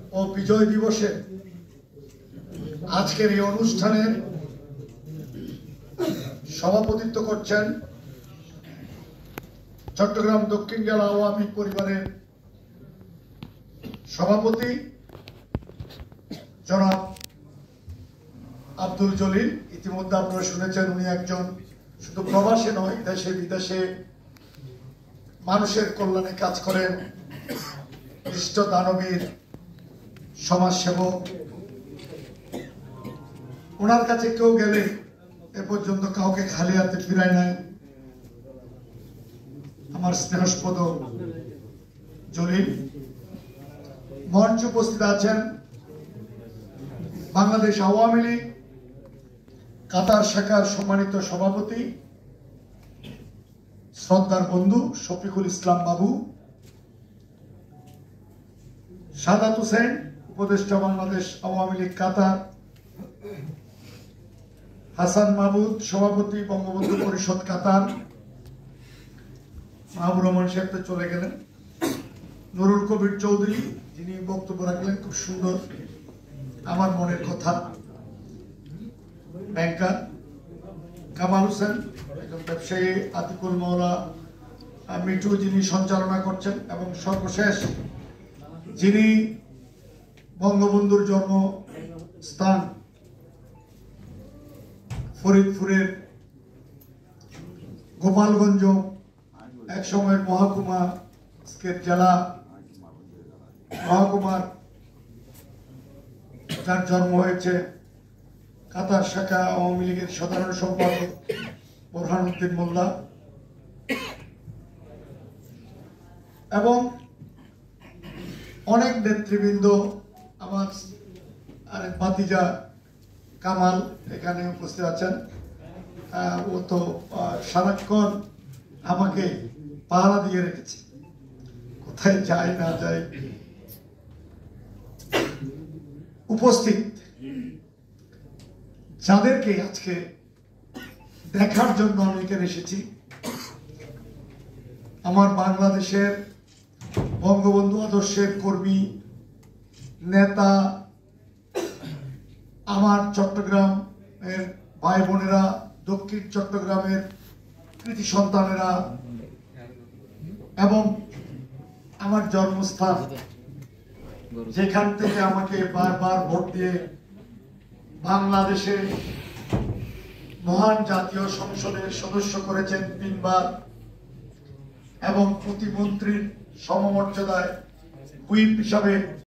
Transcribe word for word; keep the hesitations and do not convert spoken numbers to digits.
ও বিজয় দিবসে আজকের এই অনুষ্ঠানের সভাপতিত্ব করছেন চট্টগ্রাম দক্ষিণ জেলা আওয়ামী পরিবারের সভাপতি জনাব আব্দুল জলিল। ইতিমধ্যে আপনারা শুনেছেন উনি একজন শুধু প্রবাসী নয়, দেশে বিদেশে মানুষের কল্যাণে কাজ করেন, ইষ্ট দানবীর সমাজসেবক। ওনার কাছে কেউ গেলে এ পর্যন্ত কাউকে খালি হাতে ফিরায় নাই। আমার স্নেহস্পদ জলিল। মঞ্চে উপস্থিত আছেন বাংলাদেশ আওয়ামী লীগ কাতার শাখার সম্মানিত সভাপতি শ্রদ্ধার বন্ধু শফিকুল ইসলাম বাবু, সাদাত হোসেন উপদেষ্টা বাংলাদেশ আওয়ামী লীগ কাতার, হাসান মাহমুদ সভাপতি বঙ্গবন্ধু পরিষদ কাতার, মাহবুব রহমান সাহেব তো চলে গেলেন, নুরুল কবির চৌধুরী যিনি বক্তব্য রাখলেন খুব সুন্দর, আমার মনের কথা, ব্যাংকার কামাল হোসেন একজন ব্যবসায়ী, আতিকুল মওলা মিঠু যিনি সঞ্চালনা করছেন, এবং সর্বশেষ যিনি বঙ্গবন্ধুর জন্মস্থান ফরিদপুরের গোপালগঞ্জ এক সময়ের মহকুমা জেলা মহকুমার যার জন্ম হয়েছে, কাতার শাখা আওয়ামী লীগের সাধারণ সম্পাদক বোরহানুদ্দিন মোল্লা, এবং অনেক নেতৃবৃন্দ, আমার আরেক ভাতিজা কামাল এখানে উপস্থিত আছেন। ও তো সারাক্ষণ আমাকে পাহারা দিয়ে রেখেছে, কোথায় যায় না যায়। উপস্থিত যাদেরকে আজকে দেখার জন্য আমি এখানে এসেছি, আমার বাংলাদেশের বঙ্গবন্ধু আদর্শের কর্মী নেতা, আমার চট্টগ্রামের ভাই বোনেরা, দক্ষিণ চট্টগ্রামের কৃতি সন্তানেরা, এবং আমার জন্মস্থান যেখান থেকে আমাকে বারবার ভোট দিয়ে বাংলাদেশে মহান জাতীয় সংসদের সদস্য করেছেন তিনবার, এবং প্রতিমন্ত্রীর সমমর্যাদায় হুইপ হিসাবে